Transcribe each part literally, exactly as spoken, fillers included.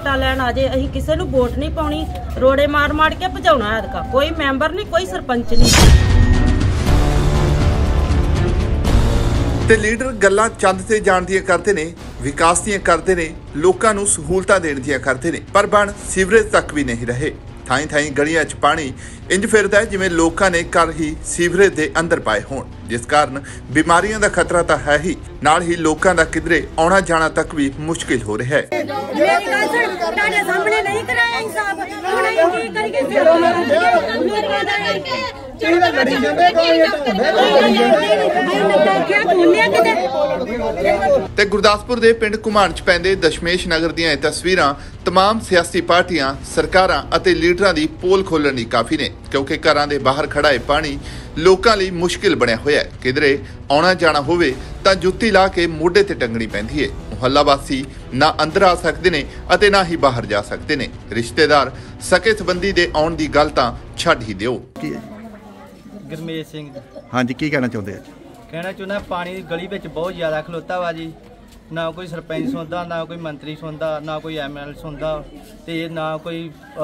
वोटां लैण आ जाए असीं किसे नूं वोट नहीं पाउणी, रोड़े मार मार के भजाउणा ऐतका। कोई मैंबर नहीं, कोई सरपंच नहीं। ते लीडर गल्लां चंद ते जाण दियां करदे ने, विकास दियां करदे ने, लोकां नूं सहूलतां देण दियां करदे ने, पर बण सीवरेज तक भी नहीं रहे। थाई थाई गलियां च पानी इंज फिरदा है जिवें लोकां ने घर ही सीवरेज दे अंदर पाए होण, जिस कारण बीमारियां दा खतरा तां है ही, नाल ही लोकां दा किधरे आउणा जाणा तक भी मुश्किल हो रहा है। ते गुरदासपुर दे पिंड घुमाण च पैंदे दशमेश नगर दीआं इह तस्वीरां तमाम सियासी पार्टियां, सरकारां अते लीडरां दी पोल खोलण लई काफ़ी ने, क्योंकि घरां दे बाहर खड़ा है पानी लोकां लई मुश्किल बनिया होया है। किधरे आउणा जाणा होवे तां जुत्ती ला के मोढे ते टंगणी पैंदी है। मुहल्ला वासी ना अंदर आ सकते ने अते ना ही बाहर जा सकते ने। रिश्तेदार सके संबंधी दे आउण दी गल तां छड्ड ही दिओ। गुरमेश सिंह। हाँ जी, की कहना चाहते हैं? कहना चाਹੁੰਦਾ पानी गली में बहुत ज़्यादा खलोता वा जी, ना कोई सरपंच सुनता, ना कोई मंत्री सुनता, ना कोई एम एल सुनता, तो ना कोई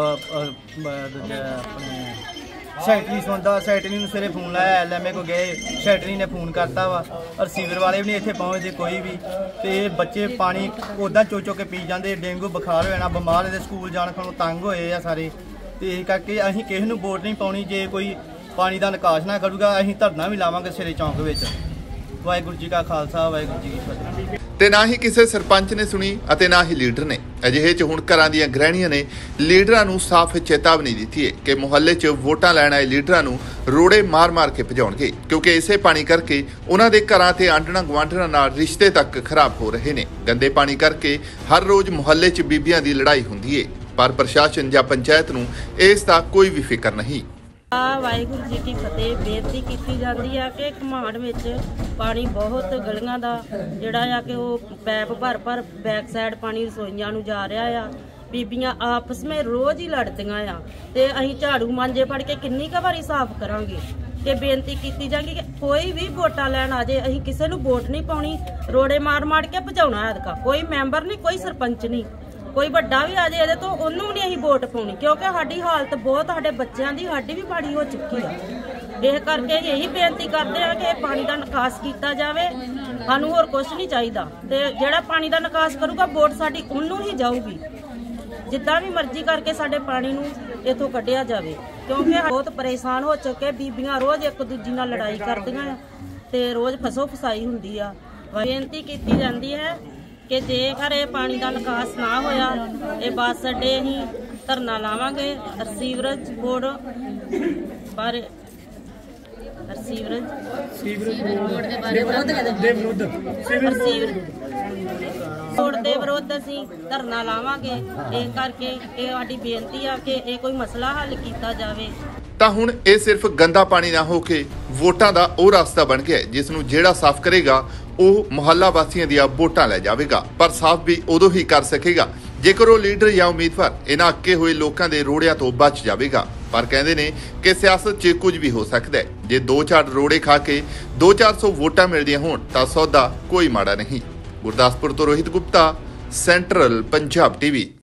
सैकटरी सुनता। सैकटरी ने सवेरे फोन लाया, एल एम ए को गए, सैकटरी ने फोन करता वा, और सीवर वाले भी नहीं इतने पहुँचते कोई भी। तो बच्चे पानी उदा चो चो के पी जाते, डेंगू बुखार हो जाना, बीमार होते, स्कूल जाने को तंग होए आ सारे। तो इस करके असीं किसी नूं वोट नहीं पाउणी। जे कोई पानी का निकास ना करूगा असीं धरना भी लावांगे सिरे चौंक विच। वाहिगुरू जी का खालसा, वाहिगुरू जी की फतेह। ते ना ही किसी सरपंच ने सुनी अते ना ही लीडर ने। अजिहे च हुण घरां दीआं गृहणीआं ने लीडरां नूं साफ चेतावनी दित्ती है कि मुहल्ले च वोटां लैण आए लीडरां नूं रोड़े मार मार के भजाउणगे, क्योंकि इसे पानी करके उन्हां दे घरां ते आंढणा गुआंढणा नाल रिश्ते तक खराब हो रहे ने। गंदे पानी करके हर रोज़ मुहल्ले च बीबियां दी लड़ाई हुंदी है, पर प्रशासन जां पंचायत नूं इस दा कोई भी फिक्र नहीं। वाहिगुरू जी की फतेह। बेनती की जाती है कि घुमाण में पानी बहुत गलियां का जोड़ा आ कि पैप भर भर बैक साइड पानी रसोइयां नूं जा रहा आ। बीबियां आपस में रोज़ ही लड़दियां आ, ते असीं झाड़ू मांजे फड़ के किन्नी क वारी साफ करांगे। ते बेनती की जाएगी कि कोई भी वोटां लैण आ जाए असीं किसे नूं वोट नहीं पाउणी, रोड़े मार मार के भजाउणा ऐतका। कोई मैंबर नहीं, कोई सरपंच नहीं, कोई बड़ा भी आ जाए तो उन्होंने नहीं असीं वोट पाउणी, क्योंकि साडी हालत बहुत, साडे बच्चों की साडी भी माड़ी हो चुकी है। इस करके यही बेनती करते हैं कि पानी का निकास किया जाए, सानू होर कुछ नहीं चाहिए। तो जिहड़ा पानी का निकास करूगा वोट साडी उन्होंने ही जाऊगी। जिद्दां भी मर्जी करके साडे पानी नूं इत्थों कढ़िया जाए, क्योंकि बहुत परेशान हो चुके। बीबियां रोज़ एक दूजी नाल लड़ाई करदियां ते रोज़ फसो फसाई हुंदी आ। बेनती की जाती है कि जेकर ये पानी का निकास ना होया ये बस अड्डे ही धरना लावांगे। सीवरेज बोर्ड बारे सीवरेज बोर्ड के विरोध असीं धरना लावांगे। इस करके ये साडी बेनती है कि ये कोई मसला हल किया जाए। ਤਾਂ ਹੁਣ ਇਹ ਸਿਰਫ ਗੰਦਾ ਪਾਣੀ ਨਾ ਹੋ ਕੇ ਵੋਟਾਂ ਦਾ ਉਹ ਰਸਤਾ ਬਣ ਗਿਆ ਜਿਸ ਨੂੰ ਜਿਹੜਾ ਸਾਫ਼ ਕਰੇਗਾ ਉਹ ਮੁਹੱਲਾ ਵਾਸੀਆਂ ਦੀਆਂ ਵੋਟਾਂ ਲੈ ਜਾਵੇਗਾ। ਪਰ ਸਾਫ਼ ਵੀ ਉਦੋਂ ਹੀ ਕਰ ਸਕੇਗਾ ਜੇਕਰ ਉਹ ਲੀਡਰ ਜਾਂ ਉਮੀਦਵਾਰ ਇਹਨਾਂ ਅੱਕੇ ਹੋਏ ਲੋਕਾਂ ਦੇ ਰੋੜਿਆਂ ਤੋਂ ਬਚ ਜਾਵੇਗਾ। ਪਰ ਕਹਿੰਦੇ ਨੇ ਕਿ ਸਿਆਸਤ 'ਚ ਕੁਝ ਵੀ ਹੋ ਸਕਦਾ ਹੈ। ਜੇ ਦੋ ਚਾਰ ਰੋੜੇ ਖਾ ਕੇ ਦੋ ਚਾਰ ਸੌ ਵੋਟਾਂ ਮਿਲਦੀਆਂ ਹੋਣ ਤਾਂ ਸੌਦਾ ਕੋਈ ਮਾੜਾ ਨਹੀਂ। ਗੁਰਦਾਸਪੁਰ ਤੋਂ ਰੋਹਿਤ ਗੁਪਤਾ, ਸੈਂਟਰਲ ਪੰਜਾਬ ਟੀਵੀ।